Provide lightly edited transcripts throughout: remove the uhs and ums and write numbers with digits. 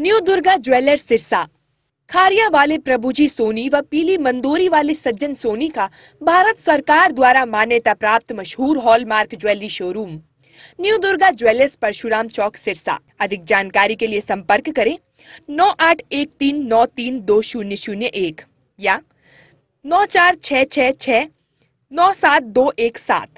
New Durga jewellers Sirsa. Khariya वाले प्रभुजी सोनी व पीली मंदोरी वाले सज्जन सोनी का भारत सरकार द्वारा मान्यता प्राप्त मशहूर hallmark jewellery showroom new Durga jewellers, Parshuram Chowk, Sirsa. अधिक जानकारी के लिए संपर्क करें 9813932001 या 9466697217।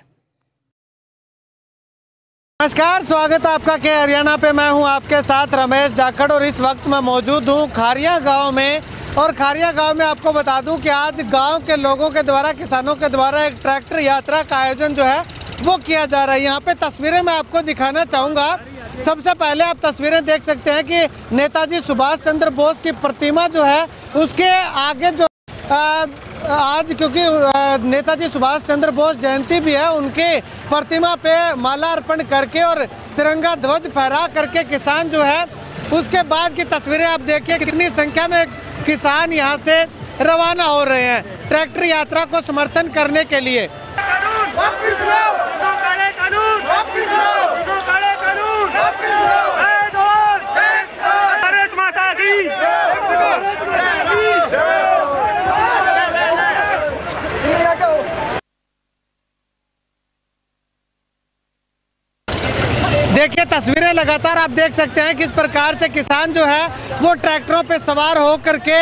नमस्कार, स्वागत है आपका के हरियाणा पे। मैं हूं आपके साथ रमेश जाखड़ और इस वक्त मैं मौजूद हूं खारिया गांव में। और खारिया गांव में आपको बता दूं कि आज गांव के लोगों के द्वारा, किसानों के द्वारा एक ट्रैक्टर यात्रा का आयोजन जो है वो किया जा रहा है। यहाँ पे तस्वीरें मैं आपको दिखाना चाहूँगा। सबसे पहले आप तस्वीरें देख सकते हैं कि नेताजी सुभाष चंद्र बोस की प्रतिमा जो है उसके आगे जो आज क्योंकि नेताजी सुभाष चंद्र बोस जयंती भी है, उनकी प्रतिमा पे माला अर्पण करके और तिरंगा ध्वज फहरा करके किसान जो है, उसके बाद की तस्वीरें आप देखिए कितनी संख्या में किसान यहाँ से रवाना हो रहे हैं ट्रैक्टर यात्रा को समर्थन करने के लिए। देखिए तस्वीरें लगातार आप देख सकते हैं किस प्रकार से किसान जो है वो ट्रैक्टरों पे सवार हो करके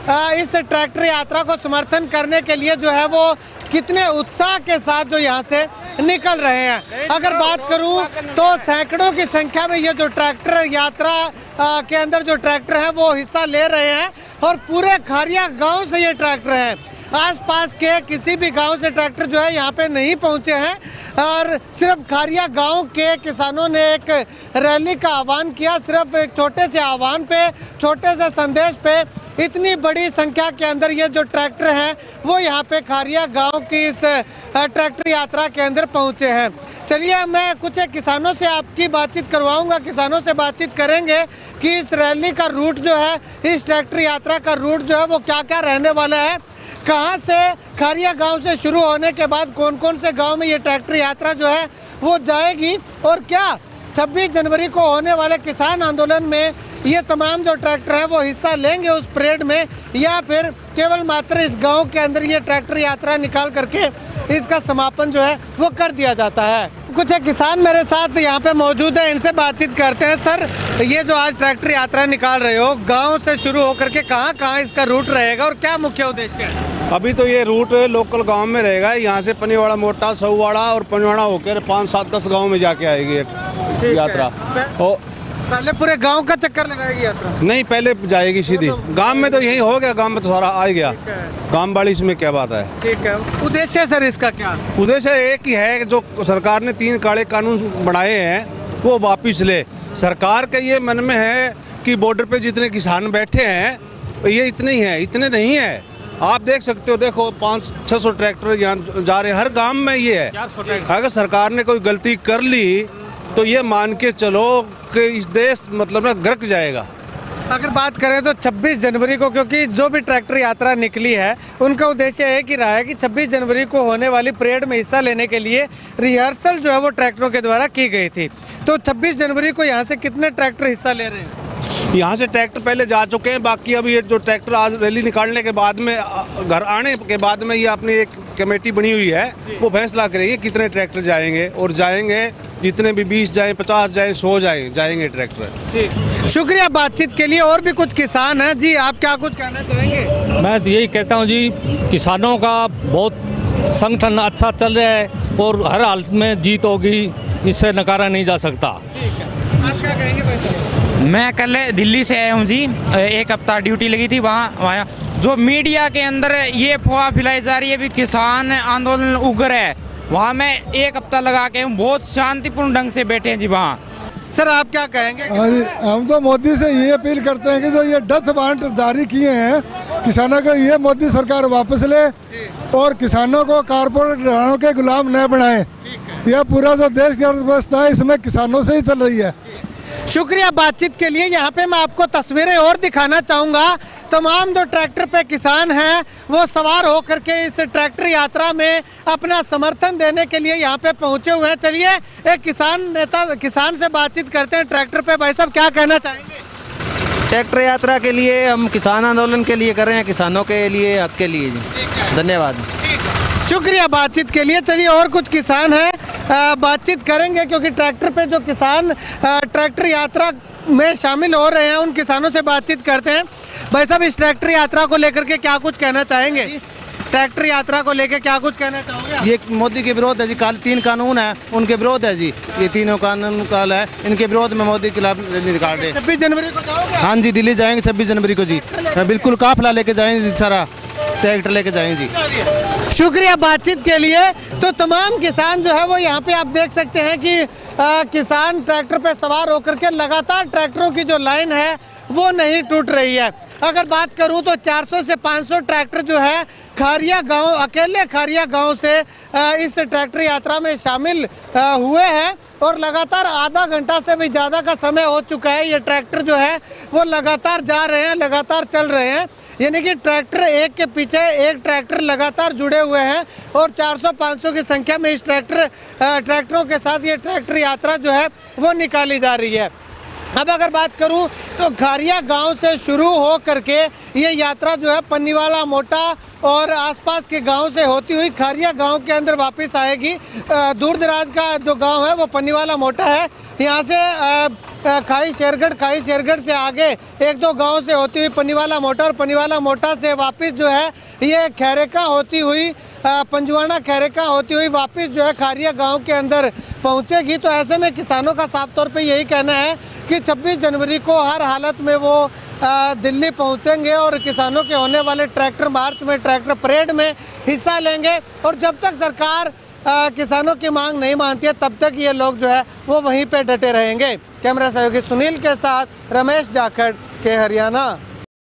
इस ट्रैक्टर यात्रा को समर्थन करने के लिए जो है वो कितने उत्साह के साथ जो यहाँ से निकल रहे हैं। अगर बात करूं तो सैकड़ों की संख्या में ये जो ट्रैक्टर यात्रा के अंदर जो ट्रैक्टर है वो हिस्सा ले रहे हैं और पूरे खारिया गांव से ये ट्रैक्टर हैं। आसपास के किसी भी गांव से ट्रैक्टर जो है यहाँ पे नहीं पहुँचे हैं और सिर्फ खारिया गांव के किसानों ने एक रैली का आह्वान किया। सिर्फ एक छोटे से आह्वान पे, छोटे से संदेश पे इतनी बड़ी संख्या के अंदर ये जो ट्रैक्टर हैं वो यहाँ पे खारिया गांव की इस ट्रैक्टर यात्रा के अंदर पहुँचे हैं। चलिए मैं कुछ किसानों से आपकी बातचीत करवाऊंगा, किसानों से बातचीत करेंगे कि इस रैली का रूट जो है, इस ट्रैक्टर यात्रा का रूट जो है वो क्या क्या रहने वाला है, कहाँ से खारिया गांव से शुरू होने के बाद कौन कौन से गांव में ये ट्रैक्टर यात्रा जो है वो जाएगी और क्या 26 जनवरी को होने वाले किसान आंदोलन में ये तमाम जो ट्रैक्टर है वो हिस्सा लेंगे उस परेड में, या फिर केवल मात्र इस गांव के अंदर ये ट्रैक्टर यात्रा निकाल करके इसका समापन जो है वो कर दिया जाता है। कुछ किसान मेरे साथ यहाँ पे मौजूद है, इनसे बातचीत करते हैं। सर, ये जो आज ट्रैक्टर यात्रा निकाल रहे हो, गांव से शुरू होकर के कहाँ कहाँ इसका रूट रहेगा और क्या मुख्य उद्देश्य है? अभी तो ये रूट लोकल गांव में रहेगा। यहाँ से पनीवाड़ा, मोटा, सऊवाड़ा और पनीवाड़ा होकर 5, 7, 10 गाँव में जाके आएगी यात्रा। और पहले पूरे गांव का चक्कर लगाएगी यात्रा? नहीं, पहले जाएगी सीधी गांव में। तो यही हो गया, गांव में तो सारा आ गया। गांव वाली इसमें क्या बात है। ठीक है। उद्देश्य सर इसका क्या? उद्देश्य एक ही है, जो सरकार ने 3 काले कानून बनाए हैं वो वापिस ले। सरकार के ये मन में है कि बॉर्डर पे जितने किसान बैठे हैं ये इतने ही हैं, इतने नहीं है। आप देख सकते हो, देखो 500-600 ट्रैक्टर यहाँ जा रहे हैं, हर गांव में ये है। अगर सरकार ने कोई गलती कर ली तो ये मान के चलो कि इस देश मतलब ना गर्क जाएगा। अगर बात करें तो 26 जनवरी को, क्योंकि जो भी ट्रैक्टर यात्रा निकली है उनका उद्देश्य एक ही रहा है कि 26 जनवरी को होने वाली परेड में हिस्सा लेने के लिए रिहर्सल जो है वो ट्रैक्टरों के द्वारा की गई थी। तो 26 जनवरी को यहाँ से कितने ट्रैक्टर हिस्सा ले रहे हैं? यहाँ से ट्रैक्टर पहले जा चुके हैं, बाकी अभी ये जो ट्रैक्टर आज रैली निकालने के बाद में, घर आने के बाद में, ये अपनी एक कमेटी बनी हुई है, वो फैसला करेगी कितने ट्रैक्टर जाएंगे। और जाएंगे जितने भी 20 जाए, 50 जाए, 100 जाएंगे ट्रैक्टर। जी, शुक्रिया बातचीत के लिए। और भी कुछ किसान हैं जी, आप क्या कुछ कहना चाहेंगे? मैं तो यही कहता हूँ जी, किसानों का बहुत संगठन अच्छा चल रहा है और हर हालत में जीत होगी, इससे नकारा नहीं जा सकता। ठीक है, आप क्या कहेंगे भाई साहब? मैं कल दिल्ली से आया हूँ जी, 1 हफ्ता ड्यूटी लगी थी वहाँ जो मीडिया के अंदर ये अफवाह फैलाई जा रही है भी किसान आंदोलन उग्र है, वहाँ मैं 1 हफ्ता लगा के बहुत शांतिपूर्ण ढंग से बैठे हैं जी वहाँ। सर, आप क्या कहेंगे? हम तो मोदी से ये अपील करते हैं कि जो ये डेथ वारंट जारी किए हैं किसानों को, ये मोदी सरकार वापस ले और किसानों को कारपोरेट घरानों के गुलाम न बनाए। यह पूरा जो देश की अर्थव्यवस्था है इसमें किसानों से ही चल रही है। शुक्रिया बातचीत के लिए। यहाँ पे मैं आपको तस्वीरें और दिखाना चाहूँगा। तमाम जो ट्रैक्टर पे किसान हैं वो सवार होकर के इस ट्रैक्टर यात्रा में अपना समर्थन देने के लिए यहाँ पे पहुँचे हुए हैं। चलिए एक किसान से बातचीत करते हैं ट्रैक्टर पे। भाई साहब, क्या कहना चाहेंगे? ट्रैक्टर यात्रा के लिए हम किसान आंदोलन के लिए कर रहे हैं, किसानों के लिए, हक के लिए जी। धन्यवाद, शुक्रिया बातचीत के लिए। चलिए और कुछ किसान हैं, बातचीत करेंगे, क्योंकि ट्रैक्टर पे जो किसान ट्रैक्टर यात्रा में शामिल हो रहे हैं उन किसानों से बातचीत करते हैं। भाई साहब, इस ट्रैक्टर यात्रा को लेकर के क्या कुछ कहना चाहेंगे? ट्रैक्टर यात्रा को लेकर क्या कुछ कहना चाहोगे? ये मोदी के विरोध है जी। 3 कानून है, उनके विरोध है जी। ये 3 कानून काल है, इनके विरोध में मोदी के खिलाफ रैली निकाल रहे। 26 जनवरी को जाओगे? हाँ जी, दिल्ली जाएंगे 26 जनवरी को जी। बिल्कुल काफिला लेके जाएंगे, सारा ट्रैक्टर लेके जाएंगे जी। शुक्रिया बातचीत के लिए। तो तमाम किसान जो है वो यहाँ पे आप देख सकते हैं कि किसान ट्रैक्टर पे सवार होकर के लगातार ट्रैक्टरों की जो लाइन है वो नहीं टूट रही है। अगर बात करूं तो 400 से 500 ट्रैक्टर जो है खारिया गांव, अकेले खारिया गांव से इस ट्रैक्टर यात्रा में शामिल हुए हैं और लगातार आधा घंटा से भी ज़्यादा का समय हो चुका है। ये ट्रैक्टर जो है वो लगातार जा रहे हैं, लगातार चल रहे हैं, यानी कि ट्रैक्टर एक के पीछे एक ट्रैक्टर लगातार जुड़े हुए हैं और 400-500 की संख्या में इस ट्रैक्टरों के साथ ये ट्रैक्टर यात्रा जो है वो निकाली जा रही है। अब अगर बात करूं तो खारिया गांव से शुरू हो करके ये यात्रा जो है पन्नीवाला मोटा और आसपास के गांव से होती हुई खारिया गांव के अंदर वापस आएगी। दूर दराज का जो गांव है वो पन्नीवाला मोटा है। यहाँ से खाई शेरगढ़ से आगे 1-2 गांव से होती हुई पन्नीवाला मोटा, और पन्नीवाला मोटा से वापस जो है ये खैरेका होती हुई, पंजुआना खैरेका होती हुई वापस जो है खारिया गांव के अंदर पहुंचेगी। तो ऐसे में किसानों का साफ तौर पे यही कहना है कि 26 जनवरी को हर हालत में वो दिल्ली पहुंचेंगे और किसानों के होने वाले ट्रैक्टर मार्च में, ट्रैक्टर परेड में हिस्सा लेंगे। और जब तक सरकार किसानों की मांग नहीं मानती है तब तक ये लोग जो है वो वहीं पे डटे रहेंगे। कैमरा सहयोगी सुनील के साथ रमेश जाखड़ के हरियाणा।